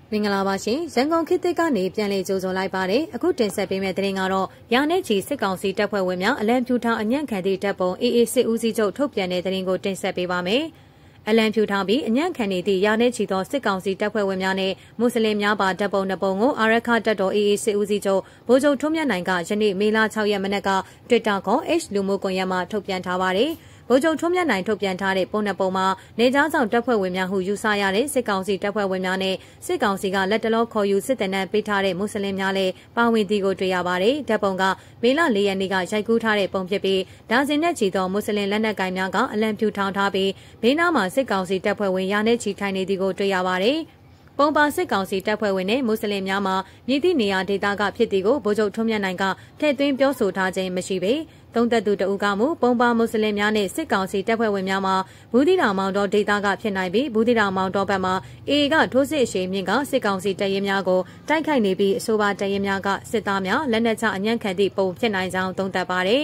မင်္ဂလာပါရှင်ရန်ကုန်ခေတ်သစ်ကနေပြန်လည်ကြိုဆိုလိုက်ပါတယ်အခုတင်ဆက်ပေးမယ့်သတင်းကတော့ရာနဲ့ချီစစ်ကောင်စီတပ်ဖွဲ့ဝင်များအလံဖြူထောင်အညံ့ခံသည့်တပ်ပုံအေးစစ်ဦးစီးချုပ်ထုတ်ပြန်တဲ့သတင်းကိုတင်ဆက်ပေးပါမယ်အလံဖြူထောင်ပြီးအညံ့ခံနေသည့်ရာနဲ့ချီသောစစ်ကောင်စီတပ်ဖွဲ့ဝင်များနဲ့မွတ်စလင်များပါတပ်ပုံနှစ်ပုံကိုအာရခတပ်တော်အေးစစ်ဦးစီးချုပ်ဗိုလ်ချုပ်ထွန်းမြတ်နိုင်ကယနေ့မေလ6ရက်မနက်က Twitter ခေါ် H လူမှုကွန်ရက်မှာထုတ်ပြန်ထားပါတယ်ဗိုလ်ချုပ်ထွန်းမြတ်နိုင်ထုတ်ပြန်ထားတဲ့ပုံနှပုံမှာနေကြားဆောင်တပ်ဖွဲ့ဝင်များဟုယူဆရတဲ့စစ်ကောင်စီတပ်ဖွဲ့ဝင်များနဲ့စစ်ကောင်စီကလက်တလောခေါ်ယူစစ်တပ်နဲ့ပေးထားတဲ့မွတ်စလင်များလည်းပါဝင်သည်ကိုတွေ့ရပါတယ်။တပ်ပုံကမေလ4ရက်နေ့ကရိုက်ကူးထားတဲ့ပုံဖြစ်ပြီးဒါဇင်နဲ့ချီသောမွတ်စလင်လက်နက်ကိုင်များကအလံဖြူထောင်ထားပြီးဘေးနားမှာစစ်ကောင်စီတပ်ဖွဲ့ဝင်ရာနဲ့ချီထိုင်နေသည်ကိုတွေ့ရပါတယ်။ပုံပါစစ်ကောင်စီတပ်ဖွဲ့ဝင်နဲ့မွတ်စလင်များမှာမြစ်သည့်နေရာဒေသကဖြစ်သည်ကိုဗိုလ်ချုပ်ထွန်းမြတ်နိုင်ကထည့်သွင်းပြောဆိုထားခြင်းမရှိပေသုံးသက်သူတအုပ်ကမူပုံပါမွတ်စလင်များနဲ့စစ်ကောင်စီတပ်ဖွဲ့ဝင်များမှာဘူးသီးတောင်မောင်တော်ဒေသကဖြစ်နိုင်ပြီးဘူးသီးတောင်မောင်တော်ဘက်မှာအေကထိုးစစ်အရှိန်မြင့်ကစစ်ကောင်စီတပ်ရင်းများကိုတိုက်ခိုက်နေပြီးအဆိုပါတပ်ရင်းများကစစ်သားများလက်နက်ချအညံ့ခံသည့်ပုံဖြစ်နိုင်ကြောင်းသုံးသပ်ပါတယ်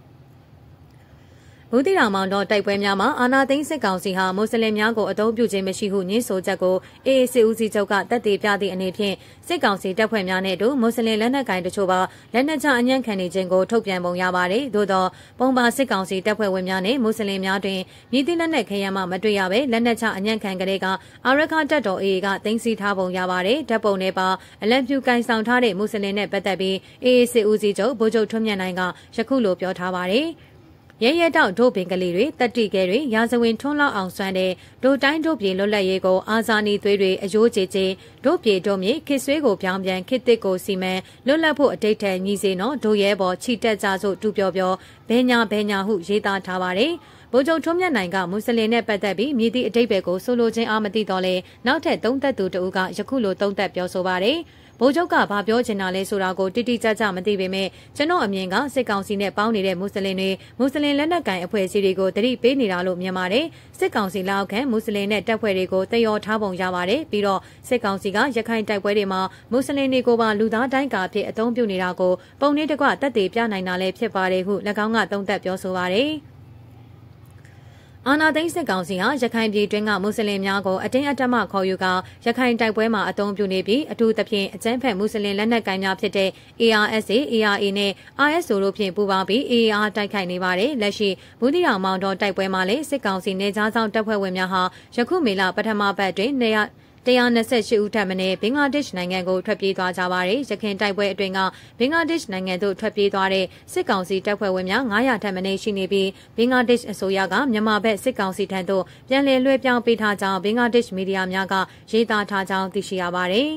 ဘူးသီးတောင်မောင်တော်တိုက်ပွဲများမှာအာဏာသိမ်းစစ်ကောင်စီဟာမွတ်စလင်များကိုအသုံးပြုခြင်းမရှိဟုညှင်းဆိုချက်ကိုအေးစစ်ဦးစီးချုပ်ကတပ်တည်ပြသည့်အနေဖြင့်စစ်ကောင်စီတပ်ဖွဲ့များနဲ့အတူမွတ်စလင်လက်နက်ကိုင်တချို့ပါလက်နက်ချအညံ့ခံနေခြင်းကိုထုတ်ပြန်ပုံရပါတယ်။သို့သောပုံပါစစ်ကောင်စီတပ်ဖွဲ့ဝင်များနဲ့မွတ်စလင်များတွင်မြစ်သည့်လက်နက်ခဲယမ်းမှမတွေ့ရဘဲလက်နက်ချအညံ့ခံကလေးကအာရခတပ်တော်အေးကတင်စီထားပုံရပါတယ်။တပ်ပုံနဲ့ပါအလံဖြူကန်ဆောင်ထားတဲ့မွတ်စလင်နဲ့ပတ်သက်ပြီးအေးစစ်ဦးစီးချုပ်ဗိုလ်ချုပ်ထွန်းမြတ်နိုင်ကယခုလိုပြောထားပါတယ်။ရဲရဲတောက်ဒို့ပင်ကလေးတွေတက်တိကဲတွေရာဇဝင်ထွန်းလောက်အောင်ဆွမ်းတဲ့ဒိုတိုင်းဒို့ပြေလွတ်လပ်ရေးကိုအာဇာနည်သွေးတွေအယိုးကြေကြေဒို့ပြေဒို့မြေခေဆွေးကိုပြောင်းပြန်ခေတစ်ကိုစီမံလွတ်လပ်ဖို့အတိတ်ထက်ညီစေနော်ဒို့ရဲပေါ်ချီတက်ကြစို့တူပြောပြောဘဲညာဟုရေးသားထားပါတယ်ဗိုလ်ချုပ်ထွန်းမြတ်နိုင်ကမွတ်စလင်နဲ့ပတ်သက်ပြီးမြည်သည့်အတိတ်ဘက်ကိုဆိုလိုခြင်းအားမသိတော့လဲနောက်ထပ်သုံးသက်သူတဦးကယခုလိုသုံးသက်ပြောဆိုပါတယ်ဗိုလ်ချုပ်ကဘာပြောချင်တာလဲဆိုတာကိုတိတိကျကျမသိပေမဲ့ကျွန်တော်အမြင်ကစစ်ကောင်စီနဲ့ပေါင်းနေတဲ့မွတ်စလင်တွေမွတ်စလင်လက်နက်ကိုင်အဖွဲ့အစည်းတွေကိုတတိပေးနေတာလို့မြင်ပါတယ်စစ်ကောင်စီလက်အောက်ခံမွတ်စလင်နဲ့တပ်ဖွဲ့တွေကိုတယောထားပုံရပါတယ်ပြီးတော့စစ်ကောင်စီကရခိုင်တိုက်ပွဲတွေမှာမွတ်စလင်တွေကိုပါလူသားတိုင်းကာအဖြစ်အသုံးပြုနေတာကိုပုံနှိတကွတက်တည်ပြနိုင်တာလည်းဖြစ်ပါတယ်ဟု၎င်းကသုံးသပ်ပြောဆိုပါတယ်အာနာသိန်းစစ်ကောင်စီဟာရခိုင်ပြည်တွင်းကမွတ်စလင်များကိုအတင်းအဓမ္မခေါ်ယူကာရခိုင်တိုက်ပွဲမှာအသုံးပြုနေပြီးအထူးသဖြင့်အကြမ်းဖက်မွတ်စလင်လက်နက်ကိုင်များဖြစ်တဲ့ ARSA, ARA နဲ့ RSO တို့ဖြင့်ပူးပေါင်းပြီး AAR တိုက်ခိုက်နေပါတယ်။လက်ရှိဘူးသီးတောင်မောင်တော်တိုက်ပွဲမှာလည်းစစ်ကောင်စီနေကြားဆောင်တပ်ဖွဲ့ဝင်များဟာယခုမေလပထမပတ်တွင်128ဦးထပ်မံဘင်္ဂလားဒေ့ရှ်နိုင်ငံကိုထွက်ပြေးသွားကြပါတယ်။ရခိုင်တိုက်ပွဲအတွင်းကဘင်္ဂလားဒေ့ရှ်နိုင်ငံသို့ထွက်ပြေးသွားတဲ့စစ်ကောင်စီတပ်ဖွဲ့ဝင်များ900ထပ်မံရှိနေပြီးဘင်္ဂလားဒေ့ရှ်အစိုးရကမြန်မာဘက်စစ်ကောင်စီထံသို့ပြန်လည်လွှဲပြောင်းပေးထားကြောင်းဘင်္ဂလားဒေ့ရှ်မီဒီယာများကရေးသားထားကြောင်းသိရှိရပါတယ်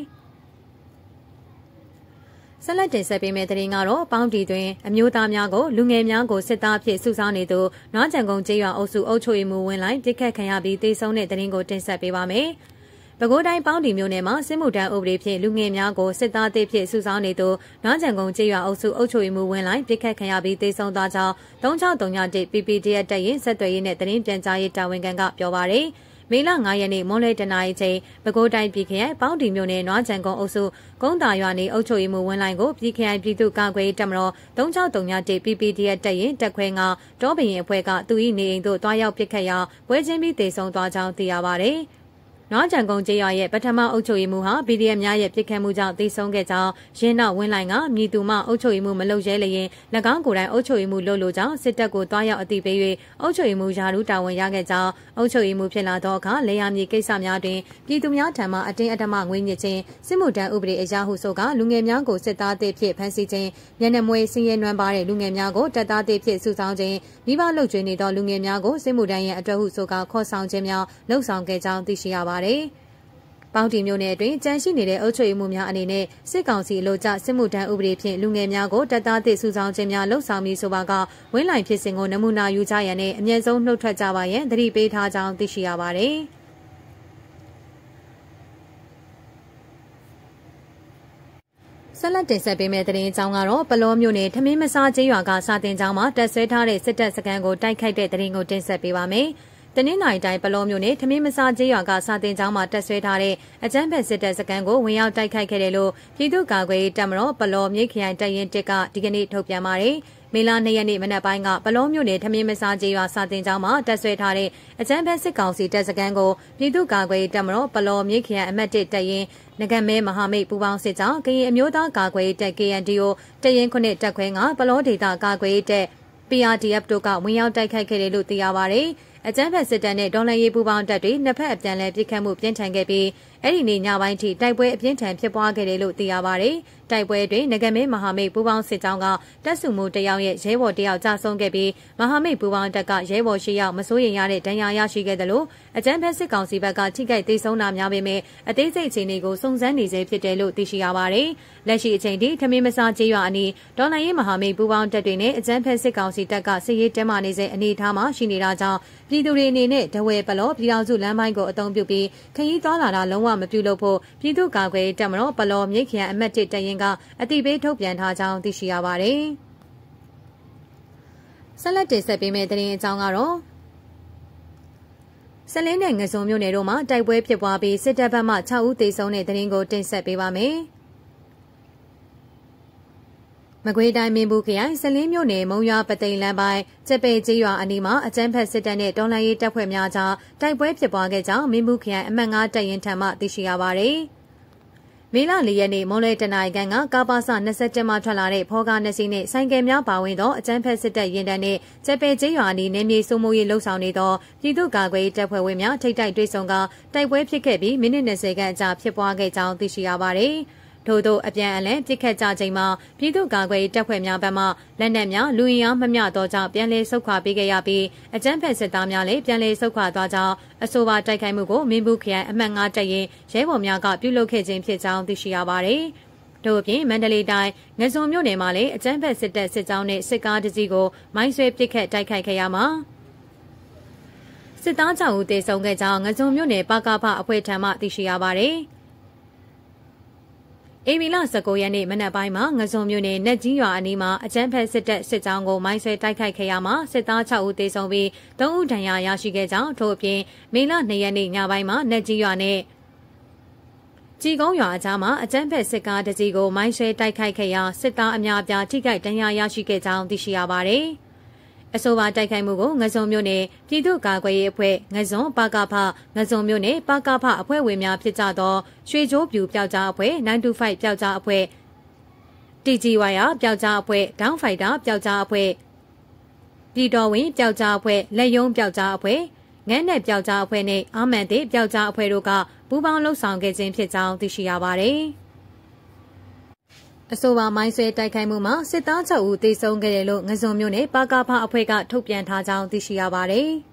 ။ဆက်လက်တင်ဆက်ပေးမယ့်သတင်းကတော့ပေါင်းတီတွင်အမျိုးသားများကိုလူငယ်များကိုစစ်သားအဖြစ်စုဆောင်းနေသူနွားကြံကုန်းကျေးရွာအုပ်စုအုပ်ချုပ်ရေးမှူးဝင်လိုက်ပြစ်ခတ်ခံရပြီးတေဆုံးတဲ့သတင်းကိုတင်ဆက်ပေးပါမယ်။ပဲခူးတိုင်းပေါင်းတီမြို့နယ်မှာစစ်မှုထမ်းဥပဒေဖြင့်လူငယ်များကိုစစ်သားအသစ်ဖြင့်စုဆောင်းနေသူနွားကြံကုန်းကျေးရွာအုပ်စုအုပ်ချုပ်ရေးမှူးဝင်လိုက်ပြစ်ခတ်ခံရပြီးတေဆုံးသွားကြောင်း3631 PPDF တပ်ရင်းဆက်သွယ်ရေးနဲ့သတင်းပြန်ကြားရေးတာဝန်ခံကပြောပါရယ်မေလ9ရက်နေ့မွန်းလွဲတနာရီချိန်ပဲခူးတိုင်းပြည်ခရိုင်ပေါင်းတီမြို့နယ်နွားကြံကုန်းအုပ်စုကုန်းတာရွာနေအုပ်ချုပ်ရေးမှူးဝင်လိုင်းကိုပြည်ခရိုင်ပြည်သူ့ကာကွယ်ရေးတပ်မတော်3631 PPDF တပ်ရင်းတပ်ခွဲကတောပင်ရင်အဖွဲ့ကသူ၏နေအိမ်သို့တွားရောက်ပစ်ခတ်ရာပွဲချင်းပြီးတေဆုံးသွားကြောင်းသိရပါရယ်နွားကြံကုန်းကျေးရွာရဲ့ပထမအုပ်ချုပ်ရေးမှူးဟာ PDF များရဲ့ပြစ်ခတ်မှုကြောင့်သေဆုံးခဲ့ကြောင်းရင်းနောက်ဝင်းလိုင်းကမြည်သူမအုပ်ချုပ်ရေးမှူးမလုပ်ရဲလျင်၎င်းကိုယ်တိုင်အုပ်ချုပ်ရေးမှူးလုပ်လို့ကြောင့်စစ်တပ်ကိုတွားရောက်အသိပေး၍အုပ်ချုပ်ရေးမှူးယာရုတာဝန်ရခဲ့ကြောင်းအုပ်ချုပ်ရေးမှူးဖြစ်လာသောအခါလေယာမြေကိစ္စများတွင်ပြည်သူများထံမှအတင်းအဓမ္မငွေညစ်ခြင်းစစ်မှုထမ်းဥပဒေအရဟုဆိုကလူငယ်များကိုစစ်သားအသစ်ဖြင့်ဖမ်းဆီးခြင်းမျက်နှာမွေးစင်းရဲနွမ်းပါတဲ့လူငယ်များကိုတပ်သားအသစ်ဖြင့်စုဆောင်းခြင်းမိဘလှုပ်ကြွေးနေသောလူငယ်များကိုစစ်မှုထမ်းရန်အတွက်ဟုဆိုကခေါ်ဆောင်ခြင်းများလှုပ်ဆောင်ခဲ့ကြောင်းသိရှိရပါသည်ပေါင်းတီမျိုးနယ်အတွင်းကြန့်ရှိနေတဲ့အုပ်ချုပ်ရေးမှူးများအနေနဲ့စစ်ကောင်စီအလို့ကျစစ်မှုထမ်းဥပဒေဖြင့်လူငယ်များကိုတပ်သားသစ်စုဆောင်းခြင်းများလှုပ်ဆောင်ပြီးဆိုပါကဝင်းလိုင်ဖြစ်စဉ်ကိုနမူနာယူကြရန်နဲ့အမြင့်ဆုံးနှုတ်ထွက်ကြပါရန်သတိပေးထားကြောင်းသိရှိရပါတယ်။ဆက်လက်တင်ဆက်ပေးမယ့်သတင်းအကြောင်းကတော့ပလောမြို့နယ်ထမင်းမစားကျေးရွာကစာတင်ကျောင်းမှာတပ်ဆွဲထားတဲ့စစ်တပ်စခန်းကိုတိုက်ခိုက်တဲ့သတင်းကိုတင်ဆက်ပေးပါမယ်။နင်္သာရီတိုင်းပလောမျိုးနဲ့ထမင်းမစားကျေးရွာကစာတင်ကျောင်းမှာတက်ဆွဲထားတဲ့အကြမ်းဖက်စစ်တပ်စခန်းကိုဝင်ရောက်တိုက်ခိုက်ခဲ့တယ်လို့ပြည်သူ့ကာကွယ်ရေးတပ်မတော်ပလောမြိတ်ခရိုင်တပ်ရင်း1ကဒီကနေ့ထုတ်ပြန်ပါတယ်။မေလ2ရက်နေ့မနက်ပိုင်းကပလောမျိုးနဲ့ထမင်းမစားကျေးရွာစာတင်ကျောင်းမှာတက်ဆွဲထားတဲ့အကြမ်းဖက်စစ်ကောင်စီတပ်စခန်းကိုပြည်သူ့ကာကွယ်ရေးတပ်မတော်ပလောမြိတ်ခရိုင်အမှတ်1တပ်ရင်းနဂမဲမဟာမိတ်ပူပေါင်းစစ်ကြောင်းကရင်အမျိုးသားကာကွယ်ရေးတပ် KNDO တပ်ရင်း9တပ်ခွဲကပလောဒေသကာကွယ်ရေးတပ် PRDF တို့ကဝင်ရောက်တိုက်ခိုက်ခဲ့တယ်လို့သိရပါတယ်။အကြမ်းဖက်စစ်တပ်နဲ့ဒေါ်လာရေးပူပေါင်းတပ်တွေနှစ်ဖက်အပြန်အလှန်ပစ်ခတ်မှုပြင်းထန်ခဲ့ပြီးအဲ့ဒီနေ့ညပိုင်းထိတိုက်ပွဲအပြင်းထန်ဖြစ်ပွားခဲ့တယ်လို့သိရပါတယ်။တိုက်ပွဲတွင်နဂမဲမဟာမိတ်ပူပေါင်းစစ်ကြောင်းကတပ်စုမှုတယောက်ရဲ့ရဲဘော်တယောက်ကြာဆုံးခဲ့ပြီးမဟာမိတ်ပူပေါင်းတပ်ကရဲဘော်၈ယောက်မစိုးရိမ်ရတဲ့ဒဏ်ရာရရှိခဲ့တယ်လို့အကြမ်းဖက်စစ်ကောင်စီဘက်ကထိခိုက်ဒေဆုံးတာများပေမဲ့အသေးစိတ်အခြေအနေကိုစုံစမ်းနေစေဖြစ်တယ်လို့သိရှိရပါတယ်။လက်ရှိအချိန်ထိထမင်းမစားကျေးရွာအနီးဒေါ်လာရေးမဟာမိတ်ပူပေါင်းတပ်တွေနဲ့အကြမ်းဖက်စစ်ကောင်စီတပ်ကစစ်ရေးတဲမာနေစေအနေအထားမှာရှိနေတာကြောင့်ပြည်သူတွေအနေနဲ့ဒဝဲပလောပြည်တော်စုလမ်းပိုင်းကိုအုံပြုပြီးခရီးသွားလာတာလုံးဝမပြုလုပ်ဖို့ပြည်သူ့ကာကွယ်ရေးတပ်မတော်ပလောမြိတ်ခရိုင်အမှတ်1တပ်ရင်းကအတိပေးထုတ်ပြန်ထားကြောင်းသိရှိရပါတယ်။ဆက်လက်တင်ဆက်ပေးမယ့်သတင်းအကြောင်းကတော့စလင်းနဲ့ငစုံမြို့နယ်တို့မှာတိုက်ပွဲဖြစ်ပွားပြီးစစ်တပ်ဘက်မှ6ဦးသေဆုံးတဲ့သတင်းကိုတင်ဆက်ပေးပါမယ်။မကွေးတိုင်းမင်းဘူးခရိုင်စလင်းမြို့နယ်မုံရွာပသိမ်လမ်းပိုင်းကျက်ပေကျေးရွာအနီးမှာအကြမ်းဖက်စစ်တပ်နဲ့တော်လှန်ရေးတပ်ဖွဲ့များကြားတိုက်ပွဲဖြစ်ပွားခဲ့ကြောင်းမင်းဘူးခရိုင်အမှတ်9တပ်ရင်းထံမှသိရှိရပါတယ်။မေလ4ရက်နေ့မွန်လွဲတနင်္ဂနွေကကာပါစ27မှာထွက်လာတဲ့ဖောကား2စီးနဲ့ဆိုင်ကယ်များပါဝင်သောအကြမ်းဖက်စစ်တပ်ရင်တန်းနဲ့ကျက်ပေကျေးရွာအနီးနေမြေစိုးမိုးရေးလှုပ်ဆောင်နေသောပြည်သူ့ကာကွယ်ရေးတပ်ဖွဲ့ဝင်များထိပ်တိုက်တွေ့ဆုံကတိုက်ပွဲဖြစ်ခဲ့ပြီးမိနစ်20ခန့်ကြာဖြစ်ပွားခဲ့ကြောင်းသိရှိရပါတယ်။ထို့သောအပြန်အလှန်ပြစ်ခတ်ကြချိန်မှာပြည်သူ့ကာကွယ်ရေးတပ်ဖွဲ့များဘက်မှလက်နက်များလူရင်အားမမျှသောကြောင့်ပြန်လည်ဆုတ်ခွာပေးခဲ့ရပြီးအကြမ်းဖက်စစ်သားများလည်းပြန်လည်ဆုတ်ခွာသွားကြောင်းအဆိုပါတိုက်ခိုက်မှုကိုမင်းဘူးခရိုင်အမှတ်9တပ်ရင်းရဲဘော်များကပြုလုပ်ခဲ့ခြင်းဖြစ်ကြောင်းသိရှိရပါတယ်။ထို့အပြင်မန္တလေးတိုင်းငစုံမြို့နယ်မှာလည်းအကြမ်းဖက်စစ်တပ်စစ်ကြောင်းနဲ့စစ်ကားတစ်စီးကိုမိုင်းဆွဲပစ်ခတ်တိုက်ခိုက်ခဲ့ရမှာစစ်သား6ဦးသေဆုံးခဲ့ကြောင်းငစုံမြို့နယ်ပကဖအဖွဲ့ထံမှသိရှိရပါတယ်။ဧပြီလ19ရက်နေ့မနက်ပိုင်းမှာငစုံမြို့နယ်နက်ကြီးရွာအနီးမှာအကြမ်းဖက်စစ်တပ်စစ်ကြောင်းကိုမိုင်းဆွဲတိုက်ခိုက်ခဲ့ရမှာစစ်သား6ဦးသေဆုံးပြီး3ဦးဒဏ်ရာရရှိခဲ့ကြောင်းထို့အပြင်မေလ2ရက်နေ့ညပိုင်းမှာနက်ကြီးရွာနဲ့ကြီးကုန်းရွာအကြားမှာအကြမ်းဖက်စစ်ကားတစ်စီးကိုမိုင်းဆွဲတိုက်ခိုက်ခဲ့ရာစစ်သားအများအပြားထိခိုက်ဒဏ်ရာရရှိခဲ့ကြောင်းသိရှိရပါတယ်။အဆိုပါတိုက်ခိုက်မှုကိုငစုံမြို့နယ်ပြည်သူ့ကာကွယ်ရေးအဖွဲ့ငစုံပကဖငစုံမြို့နယ်ပကဖအဖွဲ့ဝင်များဖြစ်ကြသောရွှေကျိုးပြူပျောက်ကြားအဖွဲ့925ပျောက်ကြားအဖွဲ့ TGY ပျောက်ကြားအဖွဲ့ဒေါင်းဖိုက်တာပျောက်ကြားအဖွဲ့ပြည်တော်ဝင်ပျောက်ကြားအဖွဲ့လက်ယုံပျောက်ကြားအဖွဲ့ငန်းနဲ့ပျောက်ကြားအဖွဲ့နဲ့အာမန်တဲ့ပျောက်ကြားအဖွဲ့တို့ကပူးပေါင်းလှုပ်ဆောင်ခဲ့ခြင်းဖြစ်ကြောင်းသိရှိရပါတယ်။အဆိုပါမိုင်းဆွဲတိုက်ခိုက်မှုမှာစစ်သား6ဦးသေဆုံးခဲ့တယ်လို့ငစုံမြို့နယ်ပကဖအဖွဲ့ကထုတ်ပြန်ထားကြောင်းသိရှိရပါတယ်။